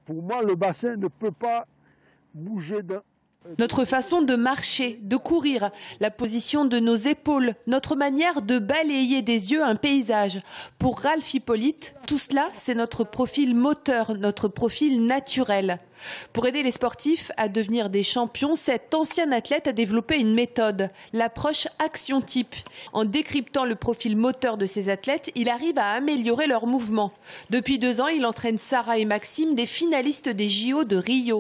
Pour moi, le bassin ne peut pas bouger d'un... Notre façon de marcher, de courir, la position de nos épaules, notre manière de balayer des yeux un paysage. Pour Ralph Hippolyte, tout cela, c'est notre profil moteur, notre profil naturel. Pour aider les sportifs à devenir des champions, cet ancien athlète a développé une méthode, l'approche Action Type. En décryptant le profil moteur de ces athlètes, il arrive à améliorer leur mouvement. Depuis 2 ans, il entraîne Sarah et Maxime, des finalistes des JO de Rio.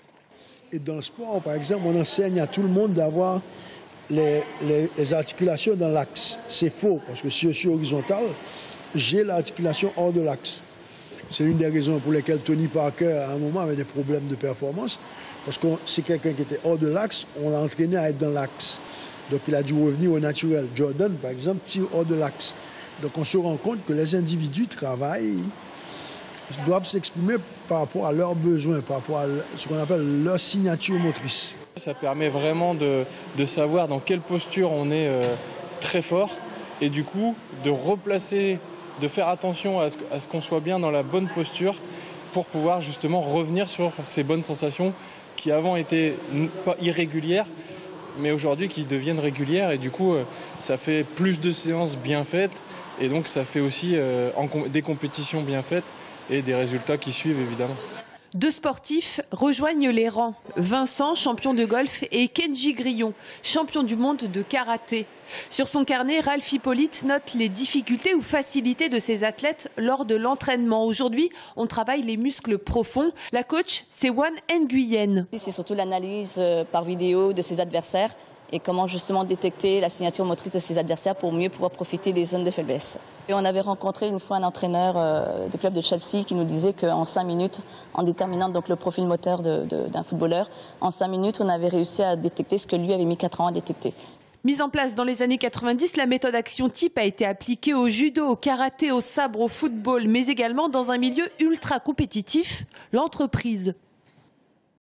Et dans le sport, par exemple, on enseigne à tout le monde d'avoir les articulations dans l'axe. C'est faux, parce que si je suis horizontal, j'ai l'articulation hors de l'axe. C'est l'une des raisons pour lesquelles Tony Parker, à un moment, avait des problèmes de performance. Parce que c'est quelqu'un qui était hors de l'axe, on l'a entraîné à être dans l'axe. Donc il a dû revenir au naturel. Jordan, par exemple, tire hors de l'axe. Donc on se rend compte que les individus travaillent, doivent s'exprimer par rapport à leurs besoins, par rapport à ce qu'on appelle leur signature motrice. Ça permet vraiment de savoir dans quelle posture on est très fort et du coup de replacer, de faire attention à ce qu'on soit bien dans la bonne posture pour pouvoir justement revenir sur ces bonnes sensations qui avant étaient pas irrégulières mais aujourd'hui qui deviennent régulières et du coup ça fait plus de séances bien faites et donc ça fait aussi des compétitions bien faites et des résultats qui suivent évidemment. 2 sportifs rejoignent les rangs. Vincent, champion de golf, et Kenji Grillon, champion du monde de karaté. Sur son carnet, Ralph Hippolyte note les difficultés ou facilités de ses athlètes lors de l'entraînement. Aujourd'hui, on travaille les muscles profonds. La coach, c'est Wan Nguyen. C'est surtout l'analyse par vidéo de ses adversaires et comment justement détecter la signature motrice de ses adversaires pour mieux pouvoir profiter des zones de faiblesse. Et on avait rencontré une fois un entraîneur du club de Chelsea qui nous disait qu'en 5 minutes, en déterminant donc le profil moteur d'un footballeur, en 5 minutes, on avait réussi à détecter ce que lui avait mis 4 ans à détecter. Mise en place dans les années 90, la méthode Action Type a été appliquée au judo, au karaté, au sabre, au football, mais également dans un milieu ultra compétitif, l'entreprise.